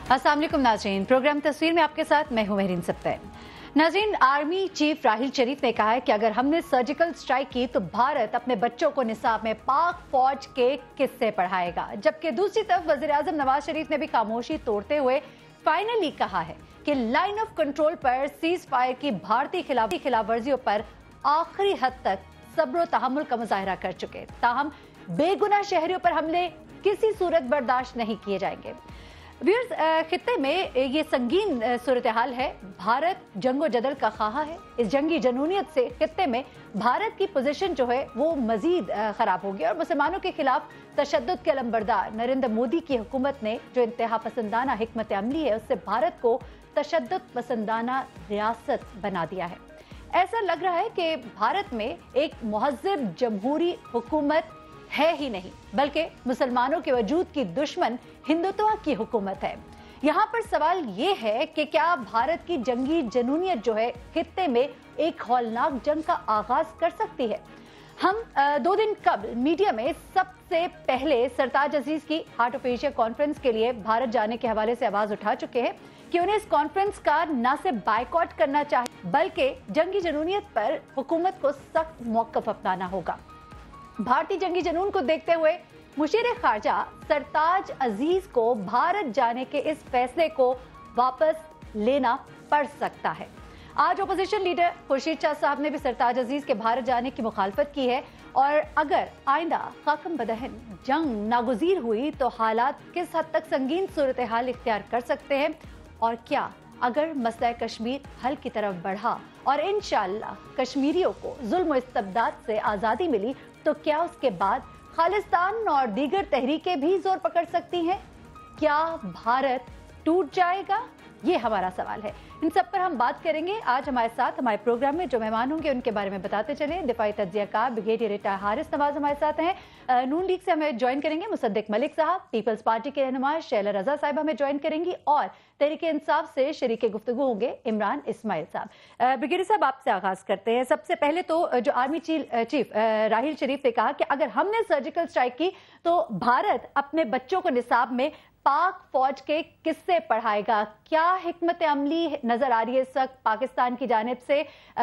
अस्सलाम वालेकुम नाज़रीन, प्रोग्राम तस्वीर में आपके साथ मैं हूं महरीन सब्तैन। नाज़रीन, आर्मी चीफ राहिल शरीफ ने कहा है कि अगर हमने सर्जिकल स्ट्राइक की तो भारत अपने बच्चों को निसाब में पाक फौज के किस्से पढ़ाएगा। जबकि दूसरी तरफ वज़ीर आज़म नवाज शरीफ ने भी खामोशी तोड़ते हुए फाइनली कहा है कि लाइन ऑफ कंट्रोल पर सीज फायर की भारतीय खिलाफ वर्जियों पर आखिरी हद तक सब्र व तहम्मुल का मुजाहरा कर चुके, ताहम बेगुनाह शहरियों पर हमले किसी सूरत बर्दाश्त नहीं किए जाएंगे। व्यूअर्स, खित्ते में ये संगीन सूरत हाल है। भारत जंगो जदल का ख्वाह है। इस जंगी जनूनियत से खित्ते में भारत की पोजीशन जो है वो मजीद खराब होगी और मुसलमानों के खिलाफ तशद्दुद के अलमबरदार नरेंद्र मोदी की हुकूमत ने जो इंतहा पसंदाना हिकमत अमली है उससे भारत को तशद्दुद पसंदाना रियासत बना दिया है। ऐसा लग रहा है कि भारत में एक मुहज़्ज़ब जमहूरी हुकूमत है ही नहीं, बल्कि मुसलमानों के वजूद की दुश्मन हिंदुत्व की हुकूमत है। यहाँ पर सवाल ये है कि क्या भारत की जंगी जनूनियत जो है खित्ते में एक हौलनाक जंग का आगाज कर सकती है। हम 2 दिन कबल मीडिया में सबसे पहले सरताज अजीज की हार्ट ऑफ एशिया कॉन्फ्रेंस के लिए भारत जाने के हवाले से आवाज उठा चुके हैं कि उन्हें इस कॉन्फ्रेंस का न सिर्फ बायकॉट करना चाहिए बल्कि जंगी जनूनियत पर हुकूमत को सख्त मौक़िफ़ अपनाना होगा। भारतीय जंगी जनून को देखते हुए मुशीर खारजा सरताज अजीज को भारत जाने के इस फैसले को वापस लेना पड़ सकता है। आज अपोजिशन लीडर खुर्शीद शाह साहब ने भी सरताज अजीज के भारत जाने की मुखालफत की है और अगर आइंदा खाकम बदहन जंग नागुज़ीर हुई तो हालात किस हद तक संगीन सूरत हाल इख्तियार कर सकते हैं और क्या अगर मसला कश्मीर हल की तरफ बढ़ा और इंशाअल्लाह कश्मीरियों को जुल्म व इस्तबदाद से आज़ादी मिली तो क्या उसके बाद खालिस्तान और दीगर तहरीकें भी जोर पकड़ सकती हैं? क्या भारत टूट जाएगा? ये हमारा सवाल है। इन सब पर हम बात करेंगे। आज हमारे साथ हमारे प्रोग्राम में जो मेहमान होंगे उनके बारे में बताते चले। दिफाई तज्ज़ियाकार ब्रिगेडियर रिटायर हारिस नवाज हमारे साथ हैं। नून लीग से हमें ज्वाइन करेंगे मुसद्दिक मलिक साहब। पीपल्स पार्टी के रहनुमा शैला रजा साहिबा हमें ज्वाइन करेंगी और तहरीक इंसाफ से शरीके गुफ्तगू होंगे इमरान इस्माइल साहब। ब्रिगेडियर साहब, आपसे आगाज करते हैं। सबसे पहले तो जो आर्मी चीफ राहिल शरीफ ने कहा कि अगर हमने सर्जिकल स्ट्राइक की तो भारत अपने बच्चों को निसाब में पाक फौज के किस्से पढ़ाएगा। क्या हिकमत अमली नजर आ रही है इस वक्त पाकिस्तान की जानिब से?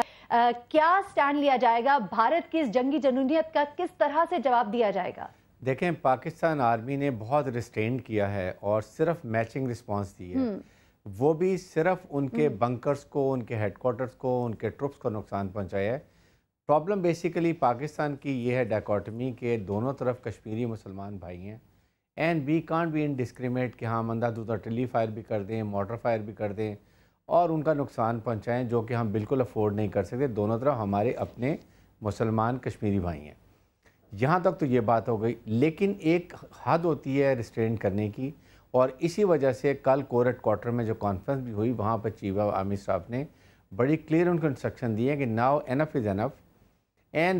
क्या स्टैंड लिया जाएगा? भारत की इस जंगी जनूनियत का किस तरह से जवाब दिया जाएगा? देखें, पाकिस्तान आर्मी ने बहुत रिस्ट्रेन किया है और सिर्फ मैचिंग रिस्पांस दी है। वो भी सिर्फ उनके बंकर्स को, उनके हेडक्वार्टर्स को, उनके ट्रुप्स को नुकसान पहुंचाया है। प्रॉब्लम बेसिकली पाकिस्तान की ये है डायकोटमी के दोनों तरफ कश्मीरी मुसलमान भाई हैं and we can't be indiscriminate कि हाँ अंधाधुंध आर्टिलरी फायर भी कर दें, मोटर फायर भी कर दें और उनका नुकसान पहुंचाएं, जो कि हम बिल्कुल अफोर्ड नहीं कर सकते। दोनों तरफ हमारे अपने मुसलमान कश्मीरी भाई हैं। यहाँ तक तो ये बात हो गई, लेकिन एक हद होती है रिस्ट्रेन करने की और इसी वजह से कल कोर हेडक्वार्टर में जो कॉन्फ्रेंस भी हुई वहाँ पर चीफ ऑफ आर्मी स्टाफ ने बड़ी क्लियर उनको इंस्ट्रक्शन दिए हैं कि now enough is enough and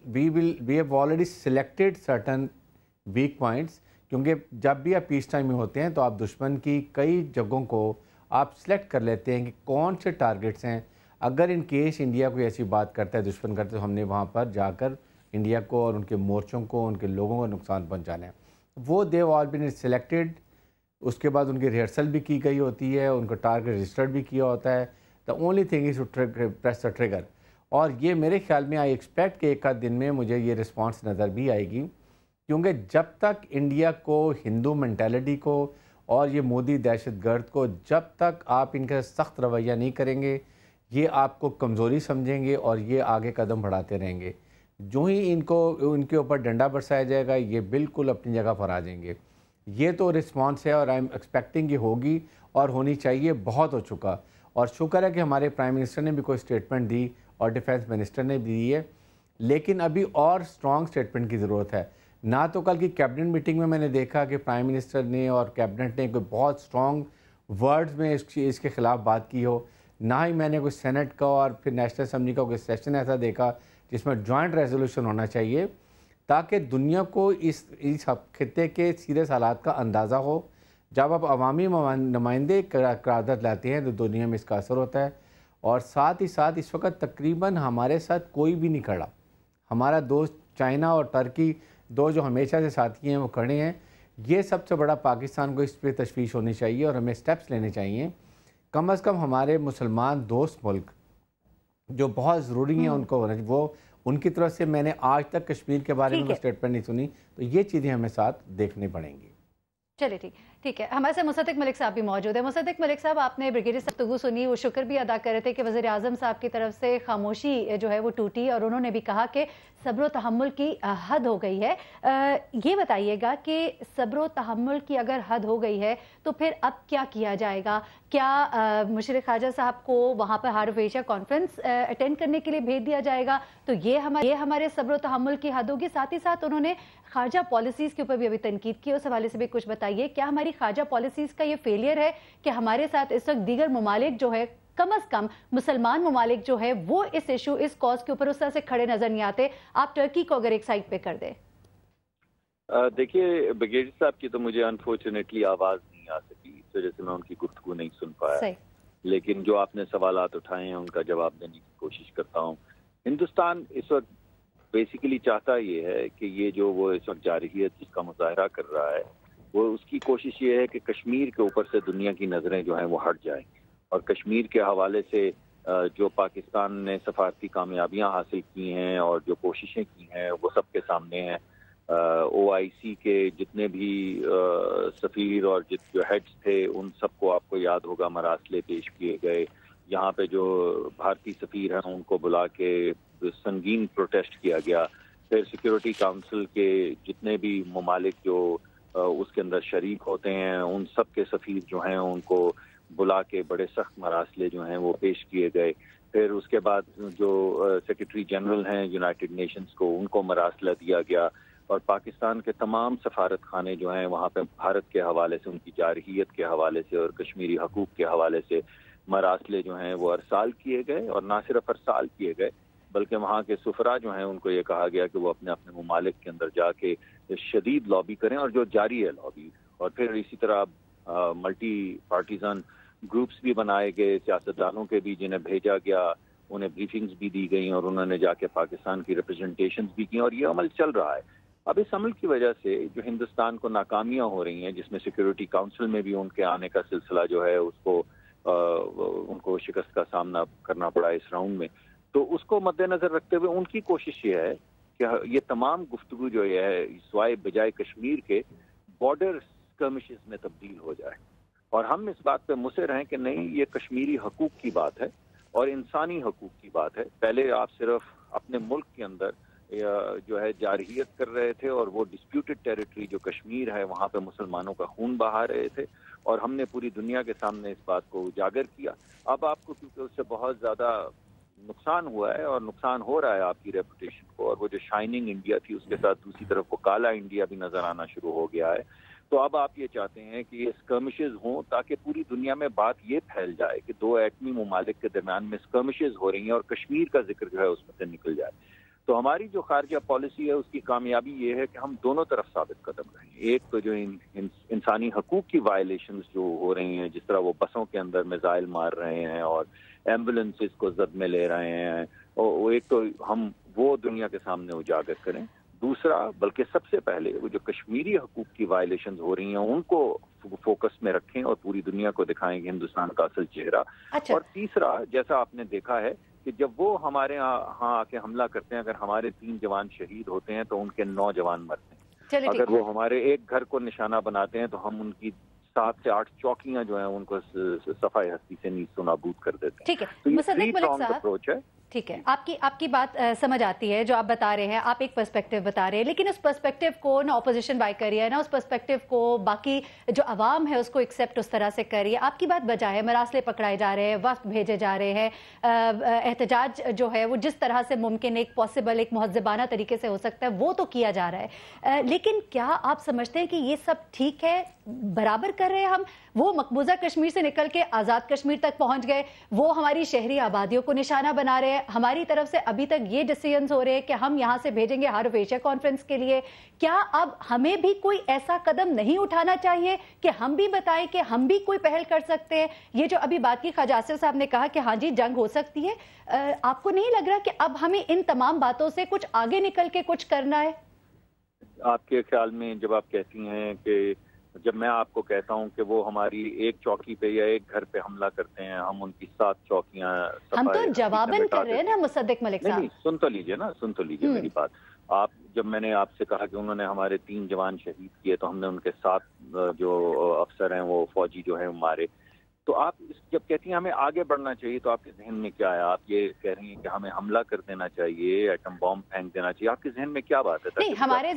we have already selected certain weak points, क्योंकि जब भी आप पीस टाइम में होते हैं तो आप दुश्मन की कई जगहों को आप सेलेक्ट कर लेते हैं कि कौन से टारगेट्स हैं। अगर इन केस इंडिया कोई ऐसी बात करता है, दुश्मन करता है, तो हमने वहाँ पर जाकर इंडिया को और उनके मोर्चों को, उनके लोगों को नुकसान पहुँचाना है। वो देव ऑल बीन सिलेक्टेड। उसके बाद उनकी रिहर्सल भी की गई होती है, उनका टारगेट रजिस्टर्ड भी किया होता है। The only thing is to press the trigger. और ये मेरे ख्याल में आई एक्सपेक्ट कि एक आध दिन में मुझे ये रिस्पॉन्स नज़र भी आएगी, क्योंकि जब तक इंडिया को हिंदू मेंटालिटी को और ये मोदी दहशतगर्द को जब तक आप इनका सख्त रवैया नहीं करेंगे, ये आपको कमज़ोरी समझेंगे और ये आगे कदम बढ़ाते रहेंगे। जो ही इनको उनके ऊपर डंडा बरसाया जाएगा, ये बिल्कुल अपनी जगह पर आ जाएंगे। ये तो रिस्पॉन्स है और आई एम एक्सपेक्टिंग ये होगी और होनी चाहिए। बहुत हो चुका और शुक्र है कि हमारे प्राइम मिनिस्टर ने भी कोई स्टेटमेंट दी और डिफेंस मिनिस्टर ने भी दी है, लेकिन अभी और स्ट्रॉन्ग स्टेटमेंट की ज़रूरत है। ना तो कल की कैबिनेट मीटिंग में मैंने देखा कि प्राइम मिनिस्टर ने और कैबिनेट ने कोई बहुत स्ट्रॉन्ग वर्ड्स में इसके ख़िलाफ़ बात की हो, ना ही मैंने कोई सेनेट का और फिर नेशनल असम्बली का कोई सेशन ऐसा देखा जिसमें जॉइंट रेजोल्यूशन होना चाहिए, ताकि दुनिया को इस खित्ते के सीरियस हालात का अंदाज़ा हो। जब आप अवामी नुमाइंदे क़यादत लाते हैं तो दुनिया में इसका असर होता है। और साथ ही साथ इस वक्त तकरीबन हमारे साथ कोई भी नहीं खड़ा। हमारा दोस्त चाइना और टर्की, दो जो हमेशा से साथी हैं, वो खड़े हैं। یہ سب سے بڑا پاکستان کو اس پہ تشویش ہونی چاہیے اور ہمیں سٹیپس لینے چاہیے. کم از کم ہمارے مسلمان دوست ملک جو بہت ضروری ہیں ان کو وہ ان کی طرف سے میں نے آج تک کشمیر کے بارے میں اسٹیٹمنٹ نہیں سنی, تو یہ چیزیں ہمیں ساتھ دیکھنی پڑیں گی. چلے ٹھیک ہے. ہمارے سے مصدق ملک صاحب بھی موجود ہیں. مصدق ملک صاحب, آپ نے بریگیڈیئر صاحب گفتگو سنی, وہ شکر بھی ادا کر رہے تھے کہ وزیر اعظم صاحب کی طرف سے خاموشی جو ہے وہ ٹوٹی, اور انہوں نے بھی کہا کہ صبر و تحمل کی حد ہو گئی ہے. یہ بتائیے گا کہ صبر و تحمل کی اگر حد ہو گئی ہے تو پھر اب کیا کیا جائے گا؟ کیا مشیر خارجہ صاحب کو وہاں پر heart of Asia conference attend کرنے کے لیے بھیج دیا جائے گا؟ تو یہ ہمارے صبر و تحمل کی حد ہوگی. ساتھ ہی ساتھ انہوں نے خارجہ پالیسیز کے اوپر بھی ابھی تنقید کی, اس حوالے سے بھی کچھ بتائیے. کیا ہماری خارجہ پالیسیز کا یہ فیلئر ہے کہ ہمارے ساتھ اس وقت دیگر ممالک جو ہے, کم از کم مسلمان ممالک جو ہے, وہ اس ایشو اس کاز کے اوپر اس طرح سے کھڑے نظر نہیں آتے؟ آپ ٹرکی کو اگر ایک سائڈ پہ کر دیں. دیکھیے بریگیڈیئر صاحب کی تو مجھے انفارچونیٹلی آواز نہیں آ سکی, اس وجہ سے میں ان کی گفتگو نہیں سن پایا. لیکن جو آپ نے سوالات اٹھائے ہیں ان کا جواب دینے کی کوشش کرتا ہوں. ہندوستان اس وقت بیسیکلی چاہتا یہ ہے کہ یہ جو وہ اس وقت جارحیت جس کا مظاہرہ کر رہا ہے, وہ اس کی کوشش یہ ہے کہ کشمیر کے اوپر سے دنیا کی نظریں جو ہیں وہ ہٹ جائیں, اور کشمیر کے حوالے سے جو پاکستان نے سفارتی کامیابیاں حاصل کی ہیں اور جو کوششیں کی ہیں وہ سب کے سامنے ہیں. OIC کے جتنے بھی سفیر اور جو ہیڈز تھے ان سب کو آپ کو یاد ہوگا مراسلے پیش کیے گئے. یہاں پہ جو بھارتی سفیر ہیں ان کو بلا کے سنگین پروٹیسٹ کیا گیا. پھر سیکیورٹی کاؤنسل کے جتنے بھی ممالک جو اس کے اندر شریک ہوتے ہیں ان سب کے سفیر جو ہیں ان کو بلا کے بڑے سخت مراسلے جو ہیں وہ پیش کیے گئے. پھر اس کے بعد جو سیکرٹری جنرل ہیں یونائٹڈ نیشنز کو ان کو مراسلہ دیا گیا, اور پاکستان کے تمام سفارت خانے جو ہیں وہاں پہ بھارت کے حوالے سے, ان کی جارحیت کے حوالے سے اور کشمیری حقوق کے حوالے سے مراسلے جو ہیں وہ ارسال کیے گئے. اور نہ صرف ارسال کیے گئے بلکہ وہاں کے سفراء جو ہیں ان کو یہ کہا گیا کہ وہ اپنے اپنے ممالک کے اندر جا کے شدید لابی کریں, اور جو جاری ہے لابی. اور پھر اسی طرح ملٹی پارٹیزن گروپس بھی بنائے گئے, سیاستدانوں کے بھی, جنہیں بھیجا گیا, انہیں بریفنگز بھی دی گئیں اور انہوں نے جا کے پاکستان کی ریپرزنٹیشنز بھی کی, اور یہ عمل چل رہا ہے. اب اس عمل کی وجہ سے جو ہندوستان کو ناکامیاں ہو رہی ہیں, جس میں سیکیورٹی کاؤنسل میں بھی ان کے آنے کا سلسلہ جو ہے اس کو ان کو شکست کا سامنا کرنا پڑا اس راؤنڈ میں, تو اس کو مد نظر رکھتے ہوئے ان کی کوشش یہ ہے کہ یہ تمام گفتگو جو یہ ہے سوائے بجائے کشمیر کے بارڈر اسکرمشز میں تبدیل ہو جائے. اور ہم اس بات پہ مصر ہیں کہ نہیں, یہ کشمیری حقوق کی بات ہے اور انسانی حقوق کی بات ہے. پہلے آپ صرف اپنے ملک کے اندر جو ہے جارحیت کر رہے تھے, اور وہ ڈسپیوٹڈ ٹیریٹری جو کشمیر ہے وہاں پہ مسلمانوں کا خون بہا رہے تھے, اور ہم نے پوری دنیا کے سامنے اس بات کو اجاگر کیا. اب آپ کو کیونکہ اس سے بہت زیادہ نقصان ہوا ہے اور نقصان ہو رہا ہے آپ کی ریپوٹیشن کو, اور وہ جو شائننگ انڈیا تھی اس کے ساتھ دوسری طرف وہ کالا انڈیا بھی نظر آنا شروع ہو گیا ہے. تو اب آپ یہ چاہتے ہیں کہ یہ اسکرمشز ہوں تاکہ پوری دنیا میں بات یہ پھیل جائے کہ دو ایٹمی ممالک کے درمیان میں اسکرمشز ہو رہی ہیں اور کشمیر کا ذکر جو ہے اس میں سے نکل جائے. تو ہماری جو خارجہ پالیسی ہے اس کی کامیابی یہ ہے کہ ہم دونوں طرف ثابت قدم رہیں. ایک تو جو انسانی حقوق کی وائلیشنز جو ہو رہی ہیں, جس طرح وہ بسوں کے اندر میزائل مار رہے ہیں اور ایمبولینسز کو زد میں لے رہے ہیں, اور ایک تو ہم وہ دنیا کے سامنے اجاگر کریں. دوسرا بلکہ سب سے پہلے وہ جو کشمیری حقوق کی وائلیشنز ہو رہی ہیں ان کو فوکس میں رکھیں اور پوری دنیا کو دکھائیں گے ہندوستان کا اصل چہرہ. اور تیسرا, جیسا آپ نے دیکھا ہے کہ جب وہ ہمارے ہاں آ کے حملہ کرتے ہیں, اگر ہمارے 3 جوان شہید ہوتے ہیں تو ان کے 9 جوان مرتے ہیں. اگر وہ ہمارے ایک گھر کو نشانہ بناتے ہیں تو ہم ان کی 7 سے 8 چوکیاں جو ہیں ان کو صفائی ہستی سے نیست و نابود کر دیتے ہیں. ٹھیک ہے مصدق ملک صاحب, اپروچ ہے. ٹھیک ہے, آپ کی بات سمجھ آتی ہے جو آپ بتا رہے ہیں, آپ ایک پرسپیکٹو بتا رہے ہیں, لیکن اس پرسپیکٹو کو نہ اپوزیشن بائی کر رہی ہے, نہ اس پرسپیکٹو کو باقی جو عوام ہے اس کو ایکسیپٹ اس طرح سے کر رہی ہے. آپ کی بات بجا ہے, مراسلے پکڑائے جا رہے ہیں, وفد بھیجے جا رہے ہیں, احتجاج جو ہے وہ جس طرح سے ممکن ایک پاسبل ایک مہذبانہ طریقے سے ہو سکتا ہے وہ تو کیا جا رہا ہے, لیکن کیا آپ سمجھتے ہیں کہ یہ سب ٹھیک ہے؟ برابر کر رہے ہیں ہم؟ وہ مقبوضہ کشمیر سے نکل کے آزاد کشمیر تک پہنچ گئے, وہ ہماری شہری آبادیوں کو نشانہ بنا رہے ہیں, ہماری طرف سے ابھی تک یہ ڈیسیژنز ہو رہے ہیں کہ ہم یہاں سے بھیجیں گے ہارٹ آف ایشیا کانفرنس کے لیے. کیا اب ہمیں بھی کوئی ایسا قدم نہیں اٹھانا چاہیے کہ ہم بھی بتائیں کہ ہم بھی کوئی پہل کر سکتے ہیں؟ یہ جو ابھی بات کی خواجہ آصف صاحب نے کہا کہ ہاں جی جنگ ہو سکتی ہے, آپ کو نہیں لگ رہا کہ اب ہمیں ان تمام باتوں سے کچھ آگے نکل کے کچھ کرنا ہے؟ آپ کے خیال میں جب آپ کہتی ہیں کہ جب میں آپ کو کہتا ہوں کہ وہ ہماری ایک چوکی پہ یا ایک گھر پہ حملہ کرتے ہیں، ہم ان کی 7 چوکیاں ہم تو جواباً کر رہے ہیں نا مصدق ملک صاحب. نہیں سن تو لیجئے میری بات. آپ جب میں نے آپ سے کہا کہ انہوں نے ہمارے 3 جوان شہید کیے تو ہم نے ان کے 7 جو افسر ہیں وہ فوجی جو ہیں مارے، تو آپ جب کہتی ہیں ہمیں آگے بڑھنا چاہیے تو آپ کے ذہن میں کیا ہے؟ آپ یہ کہہ رہی ہیں کہ ہمیں حملہ کر دینا چاہیے، ایٹم بم پھینک دینا چاہیے، آپ کے ذہن میں کیا بات ہے؟ نہیں، ہمارے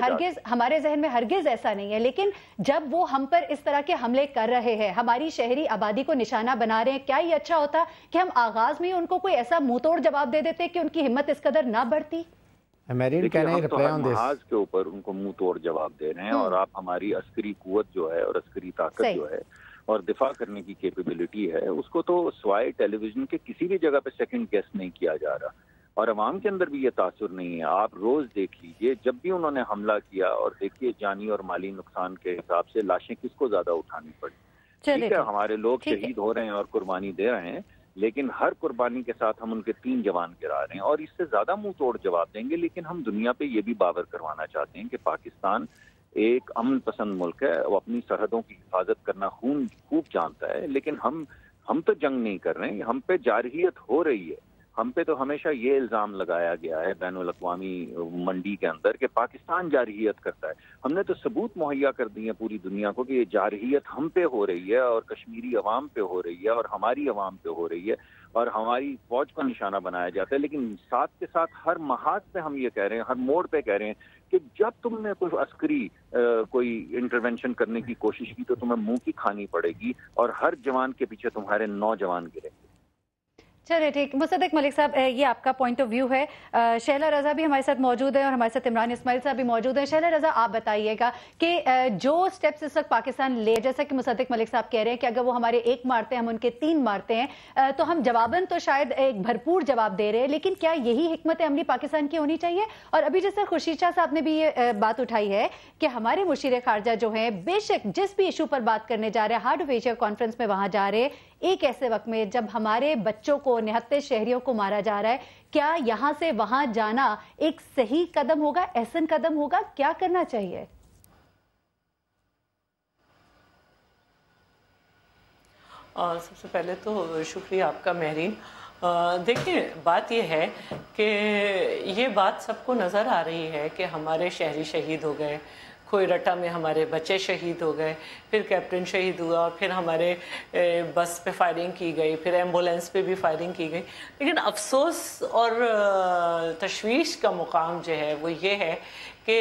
ذہن میں ہرگز ایسا نہیں ہے، لیکن جب وہ ہم پر اس طرح کے حملے کر رہے ہیں، ہماری شہری آبادی کو نشانہ بنا رہے ہیں، کیا یہ اچھا ہوتا کہ ہم آغاز میں ان کو کوئی ایسا منہ توڑ جواب دے دیتے کہ ان کی ہمت اس قدر نہ بڑھتی؟ ہم تو ہر محاذ کے اوپر ان کو منہ توڑ جواب دے رہے ہیں، اور آپ ہماری عسکری قوت جو ہے اور عسکری طاقت جو ہے اور دفاع کرنے کی کیپیبلٹی ہے، اس کو تو سوائے ٹیلی ویژن کے کسی بھی جگہ پہ سیکنڈ گیس نہیں کیا جا رہا، اور عوام کے اندر بھی یہ تاثر نہیں ہے. آپ روز دیکھ لیجیے جب بھی انہوں نے حملہ کیا، اور دیکھیے جانی اور مالی نقصان کے حساب سے لاشیں کس کو زیادہ اٹھانی پڑی. ٹھیک ہے، ہمارے لوگ شہید ہو رہے ہیں اور قربانی دے رہے ہیں، لیکن ہر قربانی کے ساتھ ہم ان کے 3 جوان گرا رہے ہیں، اور اس سے زیادہ منہ توڑ جواب دیں گے. لیکن ہم دنیا پہ یہ بھی باور کروانا چاہتے ہیں کہ پاکستان ایک امن پسند ملک ہے، وہ اپنی سرحدوں کی حفاظت کرنا خوب جانتا ہے، لیکن ہم تو جنگ نہیں کر رہے ہیں، ہم پہ جارحیت ہو رہی ہے. ہم پہ تو ہمیشہ یہ الزام لگایا گیا ہے بین الاقوامی منڈی کے اندر کہ پاکستان جارحیت کرتا ہے. ہم نے تو ثبوت مہیا کر دی ہیں پوری دنیا کو کہ یہ جارحیت ہم پہ ہو رہی ہے، اور کشمیری عوام پہ ہو رہی ہے، اور ہماری عوام پہ ہو رہی ہے، اور ہماری فوج کو نشانہ بنایا جاتا ہے. لیکن ساتھ کے ساتھ ہر محاذ پہ ہم یہ کہہ رہے ہیں، ہر موڑ پہ کہہ رہے ہیں کہ جب تم نے کوئی عسکری کوئی انٹرونشن کرنے کی کوشش کی تو تمہیں منہ کی کھانی پڑے گی، اور ہر جوان کے پیچھے تمہارے 9 جوان گریں گے. چلے ٹھیک. مصدق ملک صاحب، یہ آپ کا پوائنٹ آف ویو ہے. شہلا رضا بھی ہمارے ساتھ موجود ہے، اور ہمارے ساتھ عمران اسماعیل صاحب بھی موجود ہیں. شہلا رضا، آپ بتائیے گا کہ جو سٹیپس اس وقت پاکستان لے، جیسا کہ مصدق ملک صاحب کہہ رہے ہیں کہ اگر وہ ہمارے 1 مارتے ہیں ہم ان کے 3 مارتے ہیں، تو ہم جواباً تو شاید ایک بھرپور جواب دے رہے ہیں، لیکن کیا یہی حکمت عملی پاکستان کی ہونی چاہیے؟ اور ابھی جیسے خورشید شاہ صاحب نے بھی یہ بات اٹھائی ہے کہ ہمارے مشیر خارجہ جو ہیں بے شک جس بھی ایشو پر بات کرنے جا رہے ہیں، ہارٹ آف ایشیا کانفرنس میں وہاں جا رہے ہیں، ایک ایسے وقت میں جب ہمارے بچوں کو، نہتے شہریوں کو مارا جا رہا ہے، کیا یہاں سے وہاں جانا ایک صحیح قدم ہوگا، احسن قدم ہوگا؟ کیا کرنا چاہیے؟ سب سے پہلے تو شکریہ آپ کا مہرین. دیکھیں، بات یہ ہے کہ یہ بات سب کو نظر آ رہی ہے کہ ہمارے شہری شہید ہو گئے، کوئی رٹا میں ہمارے بچے شہید ہو گئے، پھر کیپٹن شہید ہوا، پھر ہمارے بس پہ فائرنگ کی گئی، پھر ایمبولینس پہ بھی فائرنگ کی گئی. لیکن افسوس اور تشویش کا مقام جو ہے وہ یہ ہے کہ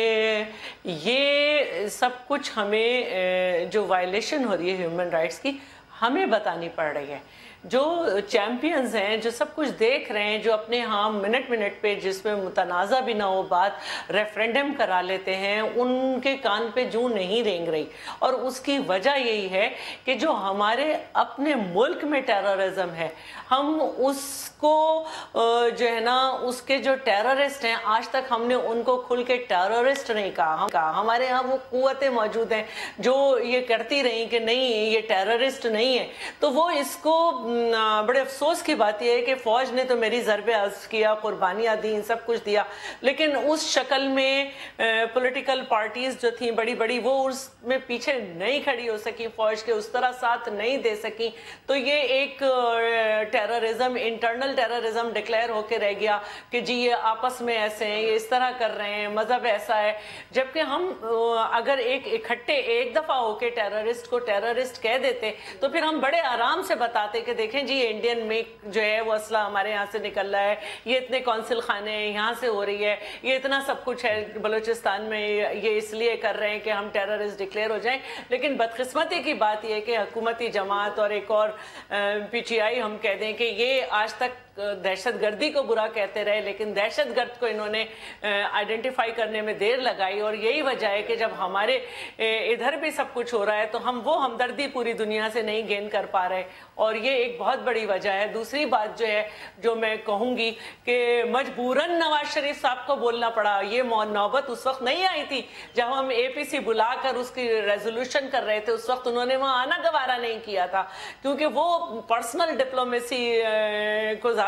یہ سب کچھ ہمیں جو وائلیشن ہو رہی ہے ہیومن رائٹس کی، ہمیں بتانی پڑ رہی ہے. جو چیمپئنز ہیں، جو سب کچھ دیکھ رہے ہیں، جو اپنے ہاں منٹ پہ جس میں متنازع بھی نہ ہو بات ریفرینڈم کرا لیتے ہیں، ان کے کان پہ جوں نہیں رینگ رہی. اور اس کی وجہ یہی ہے کہ جو ہمارے اپنے ملک میں ٹیررزم ہے، ہم اس کو جو ہے نا، اس کے جو ٹیررسٹ ہیں، آج تک ہم نے ان کو کھل کے ٹیررسٹ نہیں کہا. ہمارے ہاں وہ قوتیں موجود ہیں جو یہ کرتی رہیں کہ نہیں یہ ٹیررسٹ نہیں ہے. تو وہ اس کو بڑے افسوس کی بات یہ ہے کہ فوج نے تو میری ضرب عزم کیا، قربانیاں دیں، سب کچھ دیا، لیکن اس شکل میں پولیٹیکل پارٹیز جو تھیں بڑی بڑی، وہ اس میں پیچھے نہیں کھڑی ہو سکی، فوج کے اس طرح ساتھ نہیں دے سکی. تو یہ ایک ٹیررزم، انٹرنل ٹیررزم ڈکلیئر ہو کے رہ گیا کہ جی یہ آپس میں ایسے ہیں، یہ اس طرح کر رہے ہیں، مذہب ایسا ہے. جبکہ ہم اگر ایک اکٹھے ایک دفعہ ہو کے ٹیررسٹ کو ٹیررسٹ کہہ دیتے تو پھر ہم بڑے آرام سے بتاتے کہ دیکھیں جی یہ انڈین میک جو ہے وہ اسلحہ ہمارے یہاں سے نکل رہا ہے، یہ اتنے کونسل خانے یہاں سے ہو رہی ہے، یہ اتنا سب کچھ ہے بلوچستان میں، یہ اس لیے کر رہے ہیں کہ ہم ٹیررسٹ ڈکلیئر ہو جائیں. لیکن بدقسمتی کی بات یہ ہے کہ حکومتی جماعت اور ایک اور پی ٹی آئی ہم کہہ دیں کہ یہ آج تک دہشت گردی کو برا کہتے رہے، لیکن دہشت گرد کو انہوں نے آئیڈینٹیفائی کرنے میں دیر لگائی. اور یہی وجہ ہے کہ جب ہمارے ادھر بھی سب کچھ ہو رہا ہے تو ہم وہ ہمدردی پوری دنیا سے نہیں گین کر پا رہے، اور یہ ایک بہت بڑی وجہ ہے. دوسری بات جو ہے جو میں کہوں گی کہ مجبوراً نواز شریف صاحب کو بولنا پڑا. یہ نوبت اس وقت نہیں آئی تھی جب ہم اے پی سی بلا کر اس کی ریزولوشن کر رہے تھے، اس وقت انہوں نے وہاں آنا گوارا نہیں کیا تھا، کیونکہ وہ پرسنل ڈپلومیسی کو زیادہ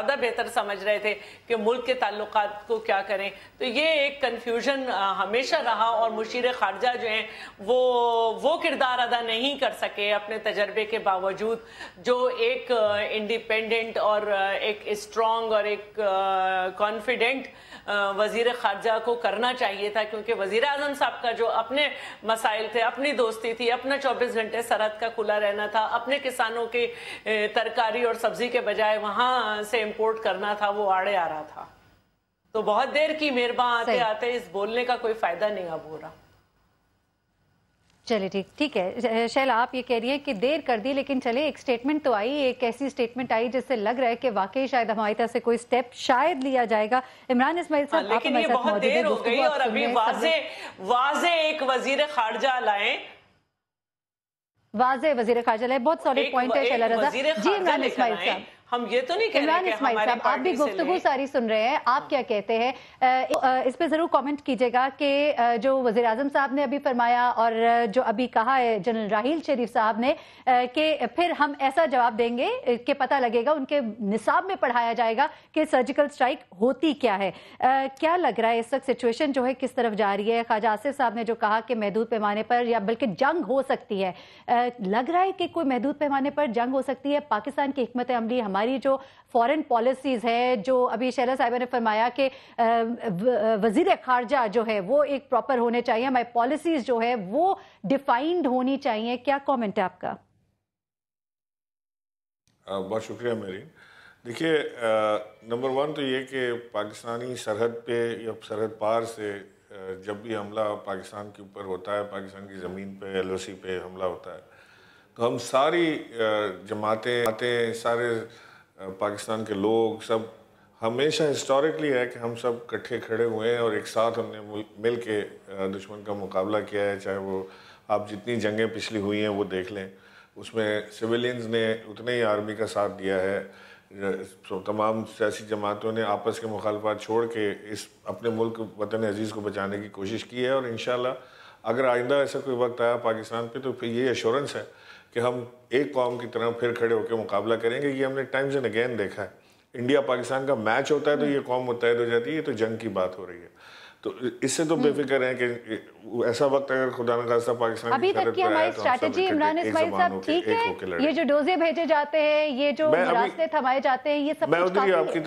ज़्यादा बेहतर समझ रहे थे कि मुल्क के ताल्लुकात को क्या करें। तो ये एक कन्फ्यूजन हमेशा रहा और मुशीर खारजा जो हैं वो किरदार अदा नहीं कर सके अपने तजर्बे के बावजूद, जो एक इंडिपेंडेंट और एक स्ट्रॉन्ग और एक कॉन्फिडेंट वजीर खारजा को करना चाहिए था, क्योंकि वजीर आजम साहब का जो अपने मसाइल थे, अपनी दोस्ती थी, अपना 24 घंटे सरहद का खुला रहना था, अपने किसानों की तरकारी और सब्जी के बजाय वहां से इंपोर्ट करना था, वो आड़े आ रहा था। तो बहुत देर की मेहरबान आते आते इस बोलने का कोई फायदा नहीं अब हो रहा। चलिए ठीक है शैला, आप ये कह रही है कि देर कर दी, लेकिन चले एक स्टेटमेंट तो आई, एक ऐसी स्टेटमेंट आई जिससे लग रहा है कि वाकई शायद हमारी तरफ से कोई स्टेप शायद लिया जाएगा। इमरान इस्माइल साहब, लेकिन ये बहुत देर हो गई और अभी वाज़े एक वजीर खारजा लाए, वाज़े वजीर खारजा लाए, बहुत सॉलिड पॉइंट है शैला रजा जी। इमरान इस्माइल साहब, हम ये तो नहीं कह रहे कि हमारी साहब, आप भी गुफ्तगू सारी सुन रहे हैं, आप क्या कहते हैं इस पे जरूर कमेंट कीजिएगा कि जो वज़ीर आज़म साहब ने अभी फरमाया और जो अभी कहा है जनरल राहील शरीफ साहब ने कि फिर हम ऐसा जवाब देंगे कि पता लगेगा, उनके निसाब में पढ़ाया जाएगा कि सर्जिकल स्ट्राइक होती क्या है। क्या लग रहा है इस वक्त सिचुएशन जो है किस तरफ जा रही है? ख्वाजा आसिफ साहब ने जो कहा कि महदूद पैमाने पर या बल्कि जंग हो सकती है, लग रहा है कि कोई महदूद पैमाने पर जंग हो सकती है? पाकिस्तान की हिकमत अमली, हमारी जो फॉरेन पॉलिसीज है, जो अभी शैला साहिबा ने फरमाया कि वजीर खारजा जो है वो एक प्रॉपर होने चाहिए, हमारी पॉलिसीज जो है वो डिफाइंड होनी चाहिए, क्या कमेंट है आपका? बहुत शुक्रिया मेरीन। देखिए, नंबर वन तो ये कि पाकिस्तानी सरहद पे या सरहद पार से जब भी हमला पाकिस्तान के ऊपर होता है, पाकिस्तान की ज़मीन पे LOC पे हमला होता है, तो हम सारी जमातें सारे पाकिस्तान के लोग सब हमेशा हिस्टोरिकली है कि हम सब इकट्ठे खड़े हुए हैं और एक साथ हमने मिल के दुश्मन का मुकाबला किया है। चाहे वो आप जितनी जंगें पिछली हुई हैं वो देख लें, उसमें सिविलियंस ने उतने ही आर्मी का साथ दिया है। तमाम सियासी जमातों ने आपस के मुखालफात छोड़ के इस अपने मुल्क वतन अजीज़ को बचाने की कोशिश की है, और इंशाल्लाह अगर आइंदा ऐसा कोई वक्त आया पाकिस्तान पे तो फिर ये एश्योरेंस है कि हम एक कौम की तरह फिर खड़े होकर मुकाबला करेंगे। ये हमने टाइम्स एंड अगेन देखा है, इंडिया पाकिस्तान का मैच होता है तो ये कौम मुत्तहिद हो जाती है। ये तो जंग की बात हो रही है, तो इससे तो बेफिक्र है कि ऐसा वक्त अगर खुदा न खास्ता पाकिस्तान अभी तक की हमारी स्ट्रैटेजी इमरान इस्माइल साहब ठीक है? ये जो डोजे भेजे जाते हैं, ये जो रास्ते थमाए जाते हैं, ये सब मैं उधर ही आपकी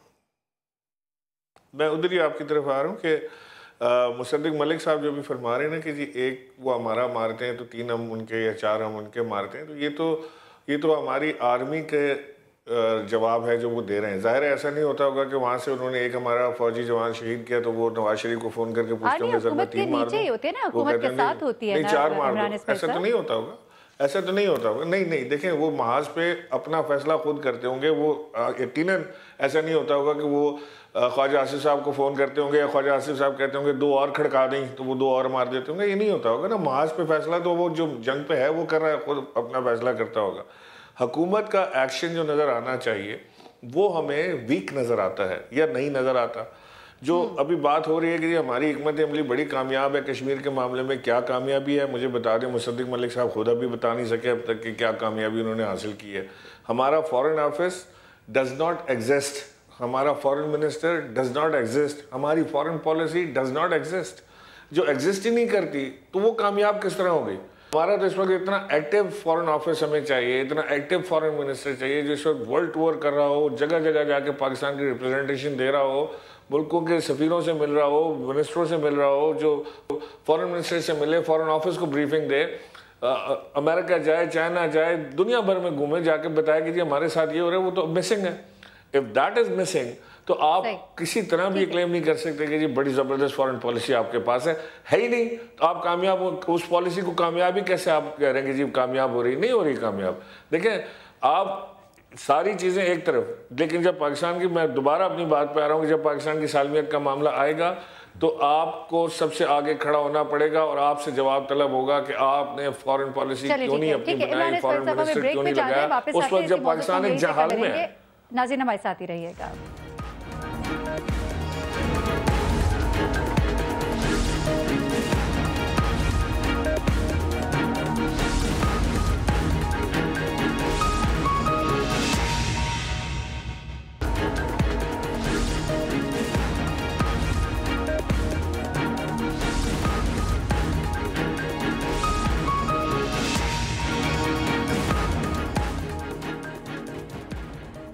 तरफ आ रहा हूँ कि मुसद्दिक मलिक साहब जो भी फरमा रहे हैं ना कि जी एक वो हमारा मारते हैं तो 3 हम उनके या 4 हम उनके मारते हैं, तो ये तो हमारी आर्मी के जवाब है जो वो दे रहे हैं। ज़ाहिर है ऐसा नहीं होता होगा कि वहाँ से उन्होंने एक हमारा फौजी जवान शहीद किया तो वो नवाज शरीफ को फ़ोन करके पूछते होंगे सर मैं 3 मार दूँ, वो कहते हैं नहीं 4 मार दो। ऐसा तो नहीं होता होगा, ऐसा तो नहीं होता होगा। नहीं देखें, वो महाज पे अपना फैसला खुद करते होंगे। वो यकीनन ऐसा नहीं होता होगा कि वो ख्वाजा आसिफ साहब को फ़ोन करते होंगे या ख्वाजा आसिफ साहब कहते होंगे 2 और खड़का दें तो वो 2 और मार देते होंगे। ये नहीं होता होगा ना। महाज पे फैसला तो वो जो जंग पे है वो कर रहा है, खुद अपना फैसला करता होगा। हुकूमत का एक्शन जो नज़र आना चाहिए वो हमें वीक नज़र आता है या नहीं नज़र आता। जो अभी बात हो रही है कि हमारी हिकमत अमली बड़ी कामयाब है कश्मीर के मामले में, क्या कामयाबी है मुझे बता दें। मुसद्दिक मलिक साहब खुद अभी बता नहीं सके अब तक कि क्या कामयाबी उन्होंने हासिल की है। हमारा foreign office does not exist, हमारा foreign minister does not exist, हमारी foreign policy does not exist. जो एग्जिस्ट ही नहीं करती तो वो कामयाब किस तरह हो गई? हमारा तो इस वक्त इतना एक्टिव फॉरेन ऑफिस हमें चाहिए, इतना एक्टिव फॉरेन मिनिस्टर चाहिए जो इस वक्त वर्ल्ड टूर कर रहा हो, जगह जगह जाके पाकिस्तान की रिप्रेजेंटेशन दे रहा हो, मुल्कों के सफीरों से मिल रहा हो, मिनिस्टरों से मिल रहा हो, जो फॉरेन मिनिस्टर से मिले, फॉरेन ऑफिस को ब्रीफिंग दे, अमेरिका जाए, चाइना जाए, दुनिया भर में घूमे, जाके बताए कि जी हमारे साथ ये हो रहा है। वो तो मिसिंग है। इफ दैट इज मिसिंग तो आप किसी तरह भी क्लेम नहीं कर सकते कि जी बड़ी ज़बरदस्त फॉरेन पॉलिसी आपके पास है ही नहीं। तो आप कामयाब उस पॉलिसी को कामयाबी कैसे आप कह रहे हैं कि जी कामयाब हो रही, नहीं हो रही कामयाब। देखें आप सारी चीज़ें एक तरफ, लेकिन जब पाकिस्तान की, मैं दोबारा अपनी बात पे आ रहा हूँ कि जब पाकिस्तान की सालमियत का मामला आएगा तो आपको सबसे आगे खड़ा होना पड़ेगा और आपसे जवाब तलब होगा कि आपने फॉरेन पॉलिसी क्यों नहीं अपनी बनाई, फॉरेन मिनिस्टर क्यों नहीं लगाया उस वक्त जब पाकिस्तान एक जहाल में है। नाज़रीन हमारे साथ ही रहिएगा।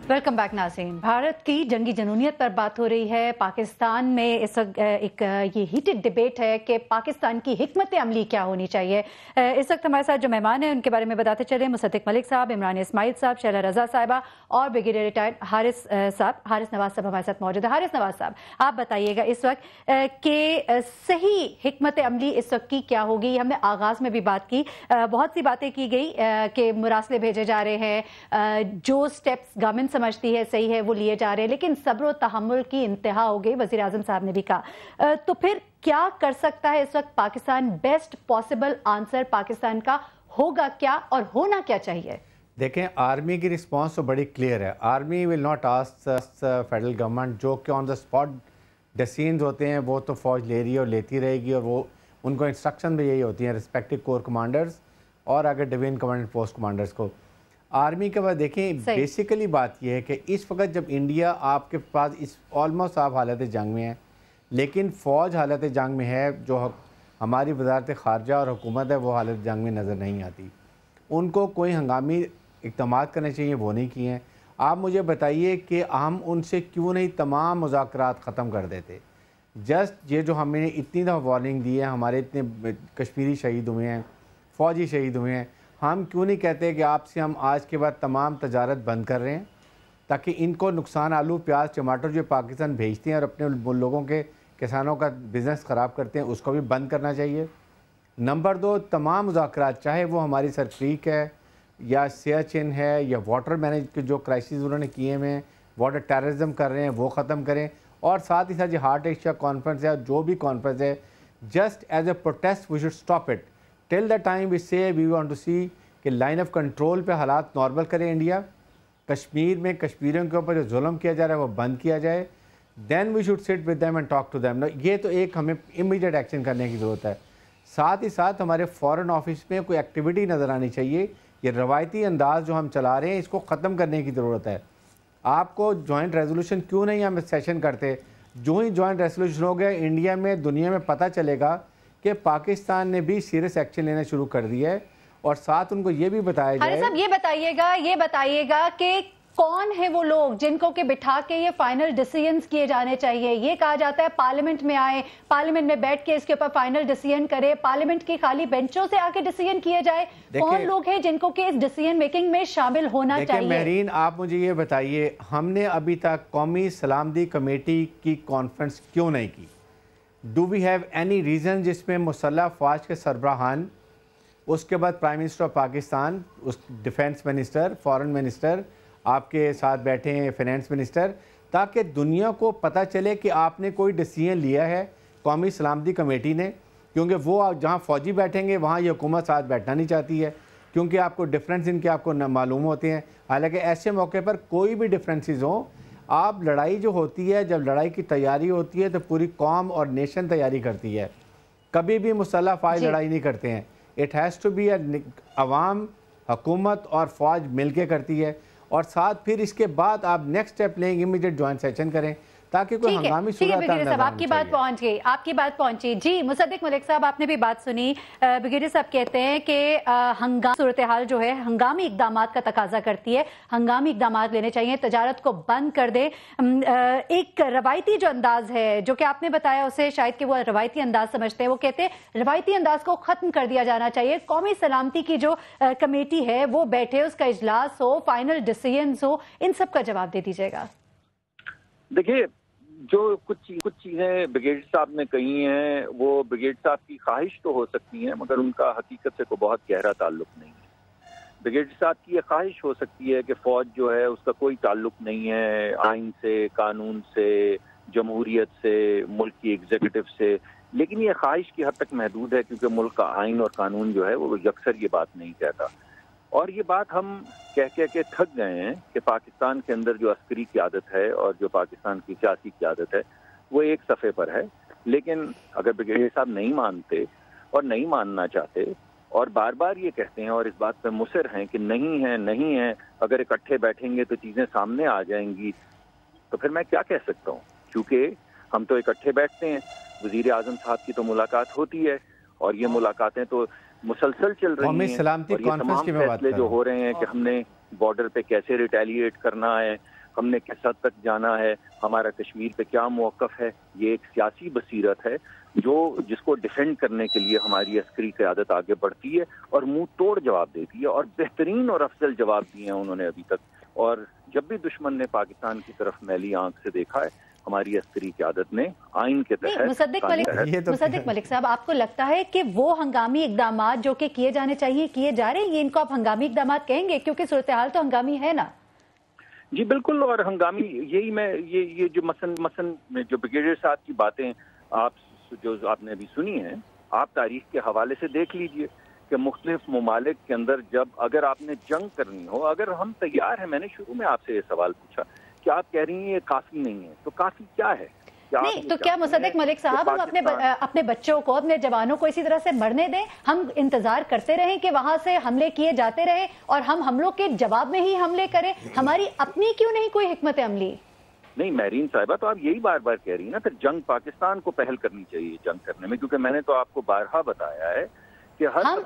वेलकम बैक नाज़रीन। भारत की जंगी जनूनियत पर बात हो रही है। पाकिस्तान में इस वक्त एक ये हीटेड डिबेट है कि पाकिस्तान की हिकमत अमली क्या होनी चाहिए। इस वक्त हमारे साथ जो मेहमान हैं उनके बारे में बताते चले। मुसद्दिक मलिक साहब, इमरान इस्माइल साहब, शैला रजा साहिबा और ब्रिगेडियर रिटायर्ड हारिस नवाज साहब हमारे साथ मौजूद है। हारिस नवाज साहब, आप बताइएगा इस वक्त कि सही हिकमत अमली इस वक्त की क्या होगी। हमने आगाज़ में भी बात की, बहुत सी बातें की गई कि मुरासले भेजे जा रहे हैं, जो स्टेप्स गवर्नमेंट समझती है सही है वो लिए जा रहे हैं, लेकिन सब्र और तहम्मुल की इंतहा हो गई, वज़ीर आज़म साहब ने भी कहा। तो फिर क्या कर सकता है इस वक्त Pakistan? Best possible answer Pakistan का होगा क्या और होना क्या चाहिए? देखें, आर्मी की रिस्पांस तो बड़ी क्लियर है। Army will not ask federal government, जो कि ऑन द स्पॉट डिसीजंस होते हैं वो तो फौज ले रही है और लेती रहेगी, और वो उनको इंस्ट्रक्शन भी यही होती हैं रिस्पेक्टिव कोर कमांडर्स और अगर डिवीजन कमांडर पोस्ट कमांडर्स को। आर्मी के बाद देखें, बेसिकली बात यह है कि इस वक्त जब इंडिया आपके पास इस ऑलमोस्ट आप हालत जंग में है, लेकिन फ़ौज हालत जंग में है, जो हमारी वजारत ख़ारजा और हुकूमत है वो हालत जंग में नज़र नहीं आती। उनको कोई हंगामी इक़दाम करने चाहिए, वो नहीं किए हैं। आप मुझे बताइए कि हम उनसे क्यों नहीं तमाम मुज़ाकरात ख़त्म कर देते। जस्ट ये जो हमें इतनी दफ़ा वार्निंग दी है, हमारे इतने कश्मीरी शहीद हुए हैं, फ़ौजी शहीद हुए हैं, हम क्यों नहीं कहते कि आपसे हम आज के बाद तमाम तजारत बंद कर रहे हैं, ताकि इनको नुकसान आलू प्याज टमाटर जो पाकिस्तान भेजते हैं और अपने लोगों के किसानों का बिज़नेस ख़राब करते हैं, उसको भी बंद करना चाहिए। नंबर 2, तमाम मुज़ाकरात चाहे वो हमारी सरक्रीक है या सियाचिन है या वाटर मैनेज के जो क्राइसिस उन्होंने किए हुए हैं, वाटर टेररिज्म कर रहे हैं, वो ख़त्म करें। और साथ ही साथ जो हार्ट एशिया कॉन्फ्रेंस है, जो भी कॉन्फ्रेंस है, just as a protest we should stop it till the time we say we want to see कि लाइन ऑफ कंट्रोल पे हालात नॉर्मल करे इंडिया। कश्मीर में कश्मीरियों के ऊपर जो जुल्म किया जा रहा है वो बंद किया जाए। Then we should sit with them and talk to them. ये तो एक हमें इमीडिएट एक्शन करने की ज़रूरत है। साथ ही साथ हमारे फॉरेन ऑफिस में कोई एक्टिविटी नज़र आनी चाहिए। ये रवायती अंदाज जो हम चला रहे हैं इसको ख़त्म करने की ज़रूरत है। आपको जॉइंट रेजोल्यूशन क्यों नहीं हम सेशन करते? जो ही जॉइंट रेजोल्यूशन हो गया, इंडिया में दुनिया में पता चलेगा कि पाकिस्तान ने भी सीरियस एक्शन लेना शुरू कर दिया है। और साथ उनको ये भी बताया जाए। साहब, ये बताइएगा कि कौन है वो लोग जिनको के बिठा के ये फाइनल डिसीजंस किए जाने चाहिए। ये कहा जाता है पार्लियामेंट में आए, पार्लियामेंट में बैठ के इसके ऊपर फाइनल डिसीजन करे, पार्लियामेंट की खाली बेंचों से आके डिसीजन किए जाए। कौन लोग हैं जिनको के इस डिसीजन मेकिंग में शामिल होना चाहिए? महरीन, आप मुझे ये बताइए, हमने अभी तक कौमी सलामती कमेटी की कॉन्फ्रेंस क्यों नहीं की? Do we have any reason जिसमें मुसल्लह फ़ौज के सरबराहान, उसके बाद प्राइम मिनिस्टर ऑफ पाकिस्तान, उस डिफेंस मिनिस्टर, फॉरेन मिनिस्टर आपके साथ बैठे हैं, फाइनेंस मिनिस्टर, ताकि दुनिया को पता चले कि आपने कोई डिसीजन लिया है कौमी सलामती कमेटी ने। क्योंकि वो जहाँ फ़ौजी बैठेंगे वहाँ ये हुकूमत साथ बैठना नहीं चाहती है, क्योंकि आपको डिफरेंस इनके आपको मालूम होते हैं। हालांकि ऐसे मौके पर कोई भी डिफरेंसेस हो, आप लड़ाई जो होती है, जब लड़ाई की तैयारी होती है तो पूरी कौम और नेशन तैयारी करती है। कभी भी मुसल्लह फ़ौज लड़ाई नहीं करते हैं। इट हैज़ टू बी अवाम, हुकूमत और फ़ौज मिल के करती है। और साथ फिर इसके बाद आप नेक्स्ट स्टेप लेंगे, इमीडिएट जॉइंट सेशन करें ताकि कोई हंगामी सूरत साहब, आपकी बात पहुंच गई, आपकी बात पहुंची। जी मुसद्दिक मलिक साहब, आपने भी बात सुनी। ब्रिगेडियर साहब कहते हैं कि हंगामी सूरत हाल जो है हंगामी इकदाम का तकाजा करती है, हंगामी इकदाम लेने चाहिए, तजारत को बंद कर दे। एक रवायती जो अंदाज है जो कि आपने बताया उसे शायद कि वो रवायती अंदाज समझते हैं, वो कहते हैं रवायती अंदाज को ख़त्म कर दिया जाना चाहिए। कौमी सलामती की जो कमेटी है वो बैठे, उसका इजलास हो, फाइनल डिसीजंस हो, इन सब का जवाब दे दीजिएगा। देखिए, जो कुछ चीज़ें ब्रिगेडियर साहब ने कही हैं वो ब्रिगेडियर साहब की ख्वाहिश तो हो सकती है, मगर उनका हकीकत से कोई बहुत गहरा ताल्लुक नहीं है। ब्रिगेडियर साहब की ये ख्वाहिश हो सकती है कि फ़ौज जो है उसका कोई ताल्लुक नहीं है आइन से, कानून से, जमहूरियत से, मुल्क की एग्जीक्यूटिव से, लेकिन ये ख्वाहिश की हद तक महदूद है क्योंकि मुल्क का आइन और कानून जो है वो अक्सर ये बात नहीं कहता। और ये बात हम कह के थक गए हैं कि पाकिस्तान के अंदर जो अस्करी क़यादत है और जो पाकिस्तान की सियासी क़यादत है वो एक सफ़े पर है। लेकिन अगर ब्रिगेडियर साहब नहीं मानते और नहीं मानना चाहते और बार बार ये कहते हैं और इस बात पर मुसर हैं कि नहीं है, अगर इकट्ठे बैठेंगे तो चीज़ें सामने आ जाएंगी, तो फिर मैं क्या कह सकता हूँ? क्योंकि हम तो इकट्ठे बैठते हैं, वज़ीर आज़म साहब की तो मुलाकात होती है और ये मुलाकातें तो मुसलसल चल रही हैं। और ये तमाम फैसले जो हो रहे हैं कि हमने बॉर्डर पे कैसे रिटेलिएट करना है, ہم نے کس حد تک جانا ہے, ہمارا کشمیر پہ کیا موقف ہے. یہ ایک سیاسی بصیرت ہے جس کو ڈیفینڈ کرنے کے لیے ہماری عسکری قیادت آگے بڑھتی ہے اور منہ توڑ جواب دیتی ہے, اور بہترین اور افضل جواب دیے ہیں انہوں نے ابھی تک. اور جب بھی دشمن نے پاکستان کی طرف میلی آنکھ سے دیکھا ہے, ہماری عسکری قیادت نے آئین کے تحت. مصدق ملک صاحب, آپ کو لگتا ہے کہ وہ ہنگامی اقدامات جو کہ کیے جانے چاہیے کیے جا رہے ہیں, یہ ان کو آپ ہنگامی اقدامات کہیں گے کیونکہ صورتحال تو ہنگامی ہے نا؟ جی بالکل, اور ہنگامی یہی میں یہ جو مثلا جو بریگیڈیئر صاحب کی باتیں آپ نے ابھی سنی ہیں, آپ تاریخ کے حوالے سے دیکھ لیجئے کہ مختلف ممالک کے اندر جب اگر آپ نے جنگ کرنی ہو, اگر ہم تیار ہیں, میں نے شروع میں آپ سے یہ سوال پوچھا کہ آپ کہہ رہی ہیں یہ کافی نہیں ہے, تو کافی کیا ہے؟ نہیں تو کیا مصدق ملک صاحب ہم اپنے بچوں کو, اپنے جوانوں کو اسی طرح سے مرنے دیں؟ ہم انتظار کرتے رہیں کہ وہاں سے حملے کیے جاتے رہے اور ہم حملوں کے جواب میں ہی حملے کریں؟ ہماری اپنی کیوں نہیں کوئی حکمت عملی؟ نہیں مہرین صاحبہ, تو آپ یہی بار بار کہہ رہی ہیں نا, پھر جنگ پاکستان کو پہل کرنی چاہیے جنگ کرنے میں, کیونکہ میں نے تو آپ کو بارہا بتایا ہے کہ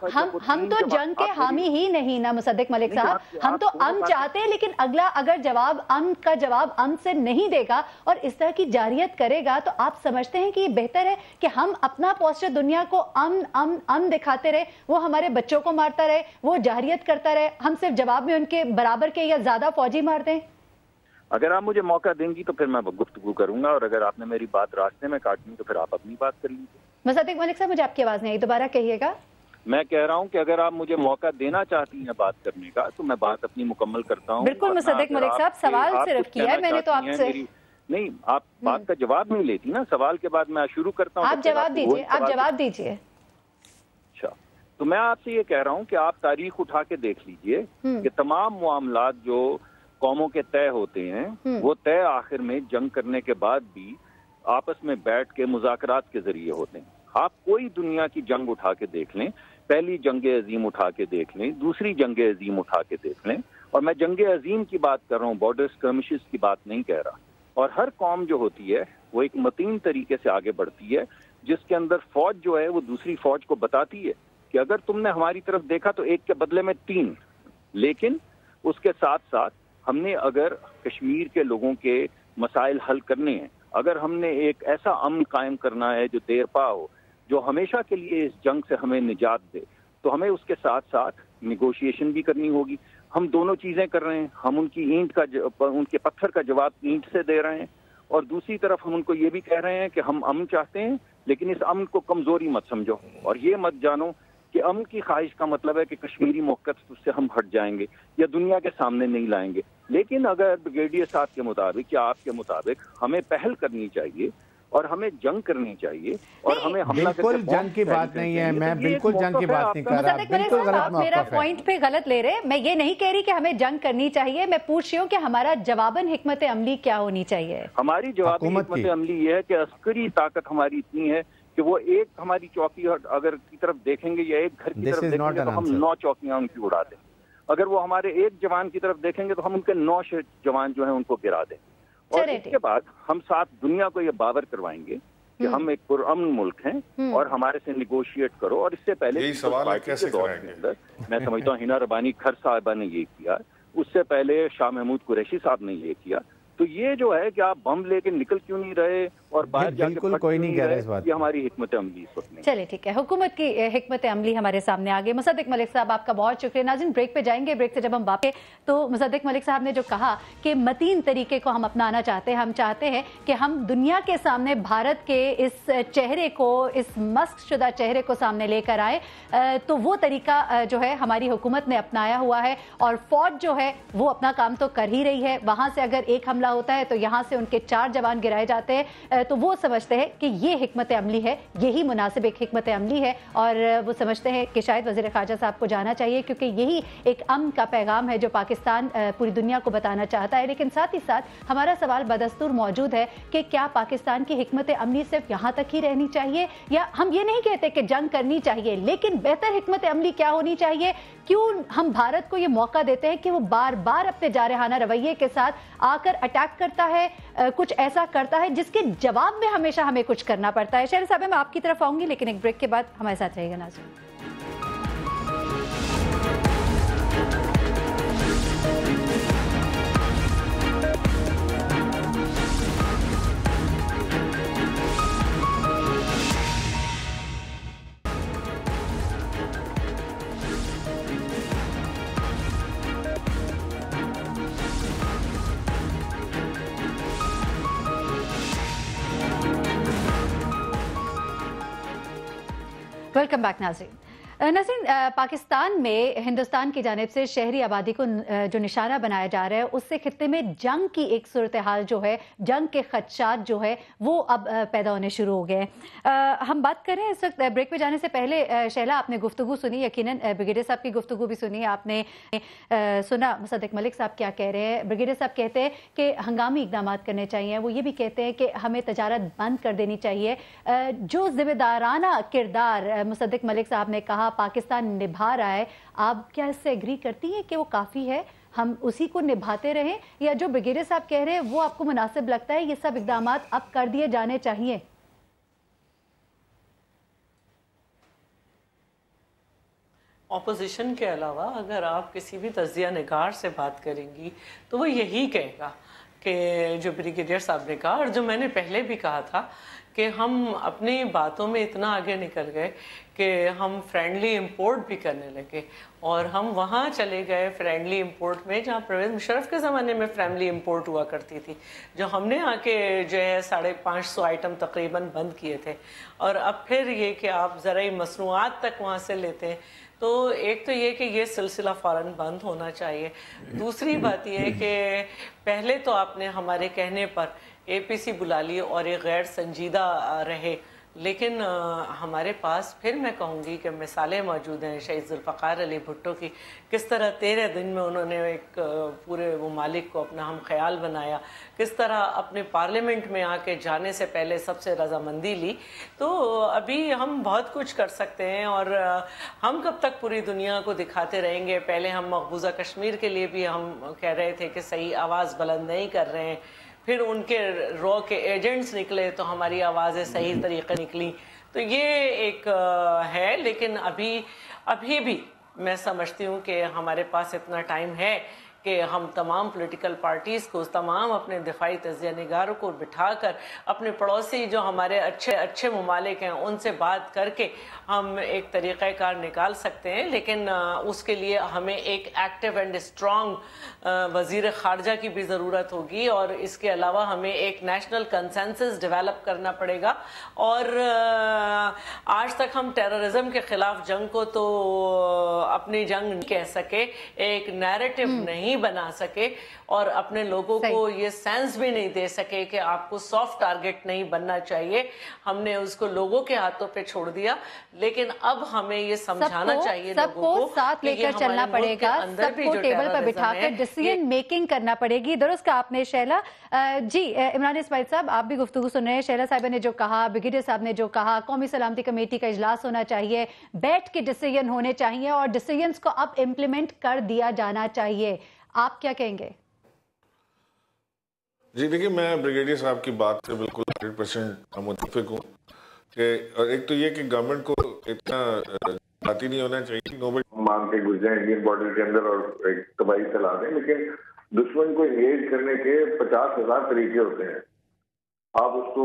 ہم تو جنگ کے حامی ہی نہیں نا مصدق ملک صاحب, ہم تو امن چاہتے ہیں, لیکن اگلا اگر جواب امن کا جواب امن سے نہیں دے گا اور اس طرح کی جارحیت کرے گا, تو آپ سمجھتے ہیں کہ یہ بہتر ہے کہ ہم اپنا پوسٹر دنیا کو امن دکھاتے رہے, وہ ہمارے بچوں کو مارتا رہے, وہ جارحیت کرتا رہے, ہم صرف جواب میں ان کے برابر کے یا زیادہ فوجی مار دیں؟ اگر آپ مجھے موقع دیں گی تو پھر میں گفتگو کروں گا, اور اگر آپ نے میری بات راستے میں کاٹنی تو پھر آپ اپنی بات کر لیجیے. مصدق ملک صاحب, مجھے آپ کی آواز نہیں آئی, دوبارہ کہیے گا. میں کہہ رہا ہوں کہ اگر آپ مجھے موقع دینا چاہتی ہیں بات کرنے کا تو میں بات اپنی مکمل کرتا ہوں. بالکل مصدق ملک صاحب, سوال صرف کیا ہے میں نے تو آپ سے. نہیں, آپ بات کا جواب نہیں لیتی نا, سوال کے بعد میں شروع کرتا ہوں. آپ جواب دیجیے, آپ جواب دیجیے. اچھا, تو میں آپ سے یہ کہہ رہا ہوں کہ آپ تاریخ اٹھا کے دیکھ لیجئے کہ تمام معاملات جو قوموں کے طے ہوتے ہیں وہ طے آخر میں جنگ کرنے کے بعد بھی آپس میں بیٹھ کے مذاکرات کے ذریعے ہوتے ہیں. آپ کوئی دنیا کی جنگ اٹھا کے دیکھ لیں, پہلی جنگ عظیم اٹھا کے دیکھ لیں, دوسری جنگ عظیم اٹھا کے دیکھ لیں, اور میں جنگ عظیم کی بات کر رہا ہوں, بارڈر اسکرمشز کی بات نہیں کہہ رہا. اور ہر قوم جو ہوتی ہے وہ ایک متین طریقے سے آگے بڑھتی ہے, جس کے اندر فوج جو ہے وہ دوسری فوج کو بتاتی ہے کہ اگر تم نے ہماری طرف دیکھا تو ایک کے بدلے میں 3. لیکن اس کے ساتھ ساتھ ہم نے اگر کشمیر کے لوگوں کے مسائل حل کرنے ہیں, اگر ہم نے ایک ایسا امن قائم کرنا ہے جو دیر پا ہو, جو ہمیشہ کے لیے اس جنگ سے ہمیں نجات دے, تو ہمیں اس کے ساتھ ساتھ نیگوشیشن بھی کرنی ہوگی. ہم دونوں چیزیں کر رہے ہیں, ہم ان کی ان کے پتھر کا جواب اینٹ سے دے رہے ہیں, اور دوسری طرف ہم ان کو یہ بھی کہہ رہے ہیں کہ ہم امن چاہتے ہیں, لیکن اس امن کو کمزوری مت سمجھو, اور یہ مت جانو کہ امن کی خواہش کا مطلب ہے کہ کشمیری موقف سے ہم ہٹ جائیں گے یا دنیا کے سامنے نہیں لائیں گے. لیکن اگر بریگیڈیئر صاحب کے مطابق یا آپ کے مطابق ہمیں پہل کرنی چاہیے اور ہمیں جنگ کرنی چاہیے, اور ہمیں بالکل جنگ کی بات نہیں ہے, میں بالکل جنگ کی بات نہیں کر رہا, بالکل غلط موقف ہے. میرا پوائنٹ پہ غلط لے رہے, میں یہ نہیں کہہ رہی کہ ہمیں جنگ کرنی چاہیے, میں پوچھ رہی ہوں کہ ہمارا جواباً حکمت عملی کیا ہونی چاہیے. ہماری جوابی حکمت عملی یہ ہے کہ عسکری طاقت ہماری اتنی ہے کہ وہ ایک ہماری چوکی اگر کی طرف دیکھیں گے یا ایک گھر کی طرف دیکھیں گے تو ہم 9 چوکیاں ان کی اڑا دیں. اگر وہ ہمارے ایک جوان کی طرف دیکھیں گے تو ہم ان کے 9 جوان جو ہیں ان کو گرا دیں. اور اس کے بعد ہم ساتھ دنیا کو یہ باور کروائیں گے کہ ہم ایک پرامن ملک ہیں اور ہمارے سے نیگوشیٹ کرو. اور اس سے پہلے میں سمجھتا ہوں ہینا ربانی کھر صاحبہ نے یہ کیا, اس سے پہلے شاہ محمود قریشی صاحب نے یہ کیا. تو یہ جو ہے کہ آپ بم لے کے نکل کیوں نہیں رہے اور باہر جا کے بالکل کوئی نہیں کہہ رہا اس بات, یہ ہماری حکمت عملی اس وقت نہیں. چلے ٹھیک ہے, حکومت کی حکمت عملی ہمارے سامنے آ گئی. مصدق ملک صاحب آپ کا بہت شکریہ. ناظرین بریک پہ جائیں گے, بریک سے جب ہم واپس, تو مصدق ملک صاحب نے جو کہا کہ متین طریقے کو ہم اپنانا چاہتے ہیں, ہم چاہتے ہیں کہ ہم دنیا کے سامنے بھارت کے اس چہرے کو, اس مسخ شدہ چہرے کو سامنے لے کر آئے, تو وہ طریقہ جو ہے ہماری حکومت نے اپنایا ہوا ہے, اور فوج جو ہے وہ اپنا کام تو کر ہی رہی ہے. وہاں سے اگر ایک حملہ ہوتا ہے تو یہاں سے ان کے 4 جوان گرائے جاتے ہیں, تو وہ سمجھتے ہیں کہ یہ حکمت عملی ہے, یہی مناسب ایک حکمت عملی ہے, اور وہ سمجھتے ہیں کہ شاید وزیر خارجہ صاحب کو جانا چاہیے, کیونکہ یہی ایک امن کا پیغام ہے جو پاکستان پوری دنیا کو بتانا چاہتا ہے. لیکن ساتھ ہی ساتھ ہمارا سوال بدستور موجود ہے کہ کیا پاکستان کی حکمت عملی صرف یہاں تک ہی رہنی چاہیے, یا ہم یہ نہیں کہتے کہ جنگ کرنی چاہیے, لیکن بہتر حکمت عملی کیا ہونی چاہیے؟ کیوں ہم بھارت کو یہ موقع دیتے ہیں کہ وہ بار بار اپنے جارحانہ رویے کے ساتھ آ کر اٹیک کرتا ہے, کچھ ایسا کرتا ہے جس کے جواب میں ہمیشہ ہمیں کچھ کرنا پڑتا ہے. شہر صاحب میں آپ کی طرف آؤں گی, لیکن ایک بریک کے بعد ہمارے ساتھ رہے گا ناظرین. वेलकम बैक नाज़रीन। नाज़रीन, पाकिस्तान में हिंदुस्तान की जानिब से शहरी आबादी को जो निशाना बनाया जा रहा है, उससे खित्ते में जंग की एक सूरत हाल जो है, जंग के खदशात जो है वो अब पैदा होने शुरू हो गए हैं। हम बात करें इस वक्त ब्रेक पे जाने से पहले, शैला आपने गुफ्तगू सुनी, यकीनन ब्रिगेडियर साहब की गुफ्तगू भी सुनी आपने, सुना मुसद्दिक मलिक साहब क्या कह रहे हैं। ब्रिगेडियर साहब कहते हैं कि हंगामी इकदाम करने चाहिए, वो ये भी कहते हैं कि हमें तजारत बंद कर देनी चाहिए। जो जिम्मेदाराना किरदार मुसद्दिक मलिक साहब ने कहा पाकिस्तान निभा रहा है, आप क्या इससे एग्री करती हैं कि वो काफ़ी है, हम उसी को निभाते रहें, या जो ब्रिगेडियर साहब कह रहे हैं वो आपको मुनासिब लगता है, ये सब इकदामात अब कर दिए जाने चाहिए? ऑपोजिशन के अलावा अगर आप किसी भी तज्जिया निगार से बात करेंगी तो वो यही कहेगा कि जो ब्रिगेडियर साहब ने कहा, और जो मैंने पहले भी कहा था कि हम अपनी बातों में इतना आगे निकल गए कि हम फ्रेंडली इंपोर्ट भी करने लगे, और हम वहाँ चले गए फ्रेंडली इंपोर्ट में जहाँ परवेज़ मुशर्रफ के ज़माने में फ्रेंडली इंपोर्ट हुआ करती थी, जो हमने आके जो है 550 आइटम तकरीबन बंद किए थे। और अब फिर ये कि आप ज़राई मसनूआत तक वहाँ से लेते हैं, तो एक तो ये कि ये सिलसिला फ़ौरन बंद होना चाहिए। दूसरी बात ये कि पहले तो आपने हमारे कहने पर APC बुला ली और एक गैर संजीदा रहे, लेकिन हमारे पास फिर मैं कहूँगी कि मिसालें मौजूद हैं शहीद जुल्फ़िकार अली भुट्टो की, किस तरह 13 दिन में उन्होंने एक पूरे ममालिक को अपना हम ख्याल बनाया, किस तरह अपने पार्लियामेंट में आके जाने से पहले सबसे रजामंदी ली। तो अभी हम बहुत कुछ कर सकते हैं, और हम कब तक पूरी दुनिया को दिखाते रहेंगे। पहले हम मकबूजा कश्मीर के लिए भी हम कह रहे थे कि सही आवाज़ बुलंद नहीं कर रहे हैं, फिर उनके रॉ के एजेंट्स निकले तो हमारी आवाज़ें सही तरीके निकली। तो ये एक है, लेकिन अभी भी मैं समझती हूँ कि हमारे पास इतना टाइम है कि हम तमाम पॉलिटिकल पार्टीज़ को, तमाम अपने दिफाई तज्जिया निगारों को बिठाकर अपने पड़ोसी जो हमारे अच्छे ममालिक हैं उनसे बात करके हम एक तरीक़ाकार निकाल सकते हैं। लेकिन उसके लिए हमें एक एक्टिव एंड स्ट्रॉन्ग वज़ीर ख़ारजा की भी ज़रूरत होगी, और इसके अलावा हमें एक नेशनल कंसेंसस डेवलप करना पड़ेगा। और आज तक हम टेररिज्म के ख़िलाफ़ जंग को तो अपनी जंग नहीं कह सके, एक नैरेटिव नहीं बना सके, और अपने लोगों को ये सेंस भी नहीं दे सके कि आपको सॉफ्ट टारगेट नहीं बनना चाहिए। हमने उसको लोगों के हाथों पे छोड़ दिया, लेकिन अब हमें ये समझाना चाहिए लोगों को साथ लेकर चलना पड़ेगा, सबको टेबल पर बिठाकर डिसीजन मेकिंग करना पड़ेगी। दुरुस्त कहा आपने शैला जी। इमरान इस्माइल साहब, आप भी गुफ्तगू सुन रहे हैं, शैला साहिबा ने जो कहा, ब्रिगेडियर साहब ने जो कहा, कौमी सलामती कमेटी का इजलास होना चाहिए, बैठ के डिसीजन होने चाहिए और डिसीजंस को अब इम्प्लीमेंट कर दिया जाना चाहिए, आप क्या कहेंगे? जी देखिए, मैं ब्रिगेडियर साहब की बात से बिल्कुल 100% मुत्तफिक हूँ कि, और एक तो ये कि गवर्नमेंट को इतना बाती नहीं होना चाहिए, नोबल मान के घुस जाए इंडियन बॉर्डर के अंदर और एक तबाही चला दें, लेकिन दुश्मन को इंगेज करने के 50,000 तरीके होते हैं। आप उसको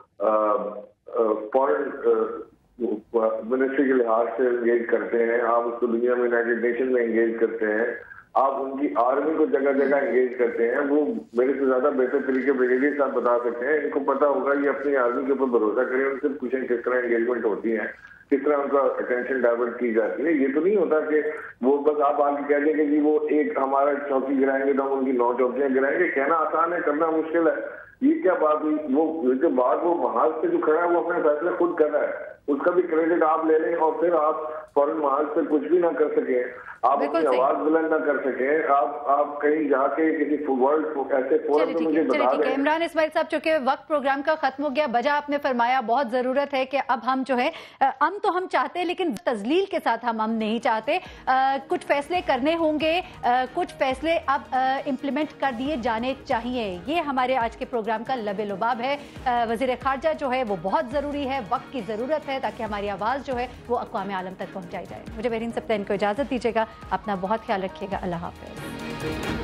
फॉरेन मिनिस्ट्री के लिहाज से इंगेज करते हैं, आप उसको दुनिया में यूनाइटेड नेशन में इंगेज करते हैं, आप उनकी आर्मी को जगह जगह इंगेज करते हैं। वो मेरे से ज्यादा बेहतर तरीके ब्रिगेडियर साहब बता सकते हैं, इनको पता होगा, ये अपनी आर्मी के ऊपर भरोसा करें, उनसे पूछें किस तरह एंगेजमेंट होती है, किस तरह उनका अटेंशन डाइवर्ट की जाती है। ये तो नहीं होता कि वो बस आप आगे कह देंगे कि वो एक हमारा चौकी गिराएंगे तो हम उनकी 9 चौकियां गिराएंगे। कहना आसान है, करना मुश्किल है। ये क्या बात हुई? वो के बाद वो महाज पे जो खड़ा है वो अपने फैसले खुद कर रहा है, उसका भी क्रेडिट आप ले लें, और फिर आप फौरन महाज पे कुछ भी ना कर सके, आप अपनी आवाज बुलंद ना कर सके, आप कहीं जाके किसी वर्ल्ड ऐसे फोरम पे मुझे बता दें। इमरान इस्माइल साहब, चूंकि वक्त प्रोग्राम का खत्म हो गया, बजा आपने फरमाया, बहुत जरूरत है कि अब हम जो है तो हम चाहते हैं, लेकिन तजलील के साथ हम नहीं चाहते। कुछ फैसले करने होंगे, कुछ फैसले अब इम्प्लीमेंट कर दिए जाने चाहिए, ये हमारे आज के प्रोग्राम का लबे लुबाब है। वज़ीर ख़ारजा जो है वो बहुत ज़रूरी है, वक्त की ज़रूरत है ताकि हमारी आवाज़ जो है वो अक़वाम आलम तक पहुँचाई जाए। मुझे मेहरीन सबसे इनको इजाज़त दीजिएगा, अपना बहुत ख्याल रखिएगा, अल्लाह हाफ़िज़।